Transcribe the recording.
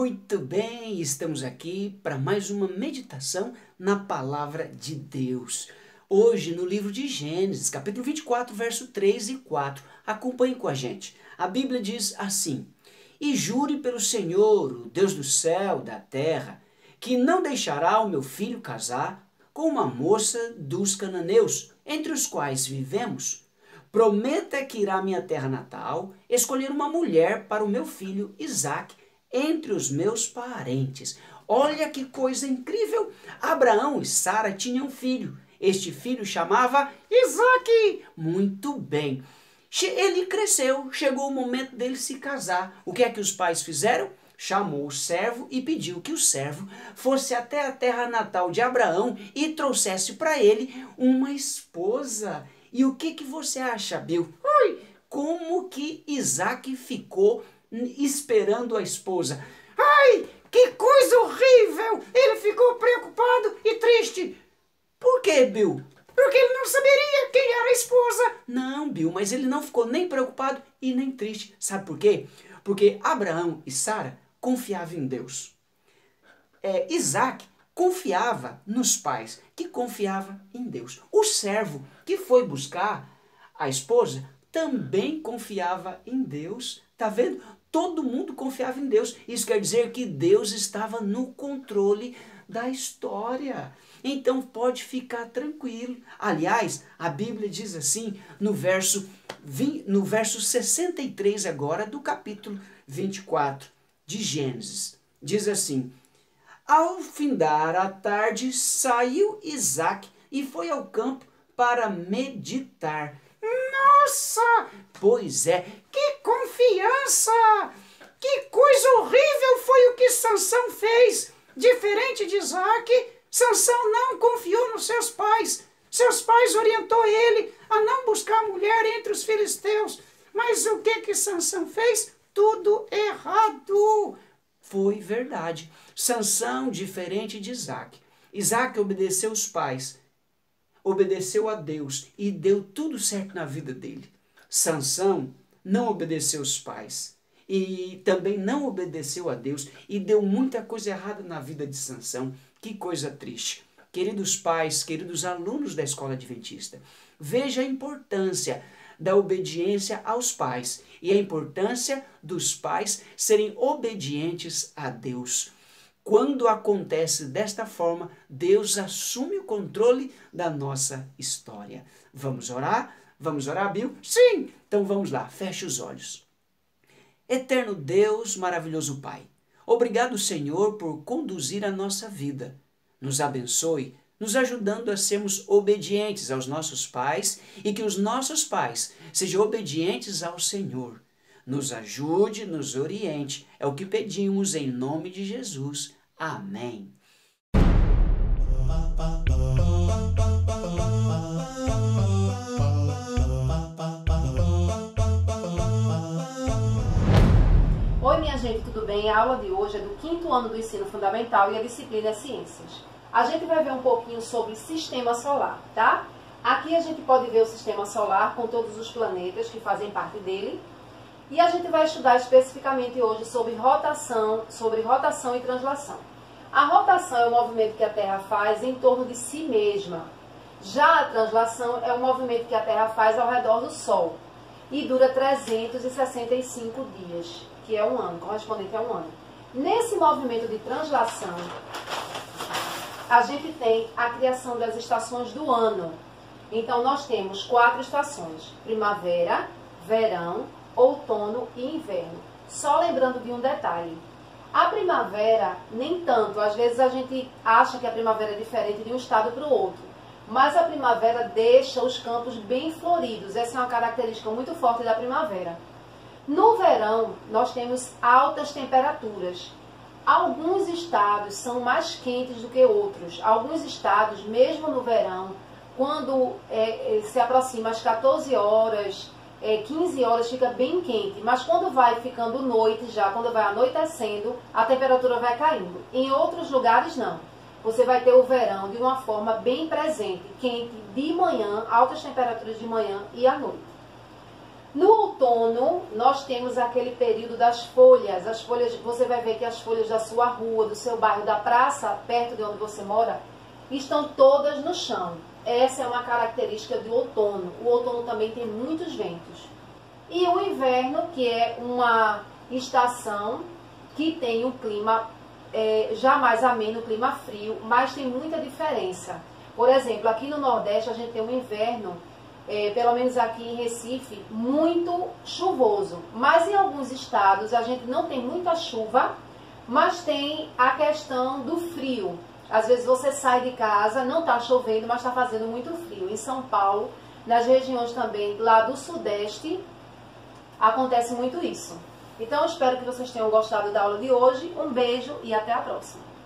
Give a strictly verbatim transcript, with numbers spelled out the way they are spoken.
Muito bem, estamos aqui para mais uma meditação na Palavra de Deus. Hoje no livro de Gênesis, capítulo vinte e quatro, verso três e quatro. Acompanhe com a gente. A Bíblia diz assim: E jure pelo Senhor, o Deus do céu, da terra, que não deixará o meu filho casar com uma moça dos cananeus, entre os quais vivemos. Prometa que irá à minha terra natal escolher uma mulher para o meu filho Isaque, entre os meus parentes. Olha que coisa incrível! Abraão e Sara tinham um filho. Este filho chamava Isaque. Muito bem. Ele cresceu, chegou o momento dele se casar. O que é que os pais fizeram? Chamou o servo e pediu que o servo fosse até a terra natal de Abraão e trouxesse para ele uma esposa. E o que, que você acha, Bill? Ui, como que Isaque ficou esperando a esposa? Ai, que coisa horrível! Ele ficou preocupado e triste. Por quê, Bill? Porque ele não saberia quem era a esposa. Não, Bill, mas ele não ficou nem preocupado e nem triste. Sabe por quê? Porque Abraão e Sara confiavam em Deus. É, Isaque confiava nos pais, que confiava em Deus. O servo que foi buscar a esposa também confiava em Deus. Tá vendo? Todo mundo confiava em Deus. Isso quer dizer que Deus estava no controle da história. Então pode ficar tranquilo. Aliás, a Bíblia diz assim, no verso, no verso sessenta e três agora, do capítulo vinte e quatro de Gênesis. Diz assim: Ao findar a tarde, saiu Isaque e foi ao campo para meditar. Nossa! Pois é, que confiança! Que coisa horrível foi o que Sansão fez! Diferente de Isaque, Sansão não confiou nos seus pais. Seus pais orientou ele a não buscar mulher entre os filisteus. Mas o que que Sansão fez? Tudo errado! Foi verdade. Sansão, diferente de Isaque. Isaque obedeceu os pais, obedeceu a Deus e deu tudo certo na vida dele. Sansão não obedeceu os pais e também não obedeceu a Deus e deu muita coisa errada na vida de Sansão. Que coisa triste. Queridos pais, queridos alunos da escola adventista, veja a importância da obediência aos pais e a importância dos pais serem obedientes a Deus. Quando acontece desta forma, Deus assume o controle da nossa história. Vamos orar? Vamos orar, Bill? Sim! Então vamos lá, feche os olhos. Eterno Deus, maravilhoso Pai, obrigado, Senhor, por conduzir a nossa vida. Nos abençoe, nos ajudando a sermos obedientes aos nossos pais e que os nossos pais sejam obedientes ao Senhor. Nos ajude, nos oriente. É o que pedimos em nome de Jesus. Amém. Oi, minha gente, tudo bem? A aula de hoje é do quinto ano do ensino fundamental e a disciplina é Ciências. A gente vai ver um pouquinho sobre Sistema Solar, tá? Aqui a gente pode ver o Sistema Solar com todos os planetas que fazem parte dele. E a gente vai estudar especificamente hoje sobre rotação, sobre rotação e translação. A rotação é o movimento que a Terra faz em torno de si mesma. Já a translação é o movimento que a Terra faz ao redor do Sol. E dura trezentos e sessenta e cinco dias, que é um ano, correspondente a um ano. Nesse movimento de translação, a gente tem a criação das estações do ano. Então nós temos quatro estações: primavera, verão, outono e inverno. Só lembrando de um detalhe. A primavera, nem tanto. Às vezes a gente acha que a primavera é diferente de um estado para o outro. Mas a primavera deixa os campos bem floridos. Essa é uma característica muito forte da primavera. No verão, nós temos altas temperaturas. Alguns estados são mais quentes do que outros. Alguns estados, mesmo no verão, quando é, se aproxima às quatorze horas, é, quinze horas, fica bem quente. Mas quando vai ficando noite já, quando vai anoitecendo, a temperatura vai caindo. Em outros lugares, não. Você vai ter o verão de uma forma bem presente, quente de manhã, altas temperaturas de manhã e à noite. No outono, nós temos aquele período das folhas. As folhas, você vai ver que as folhas da sua rua, do seu bairro, da praça, perto de onde você mora, estão todas no chão. Essa é uma característica do outono. O outono também tem muitos ventos. E o inverno, que é uma estação que tem um clima é, já mais ameno, clima frio, mas tem muita diferença. Por exemplo, aqui no Nordeste a gente tem um inverno, é, pelo menos aqui em Recife, muito chuvoso. Mas em alguns estados a gente não tem muita chuva, mas tem a questão do frio. Às vezes você sai de casa, não está chovendo, mas está fazendo muito frio. Em São Paulo, nas regiões também lá do Sudeste, acontece muito isso. Então, eu espero que vocês tenham gostado da aula de hoje. Um beijo e até a próxima.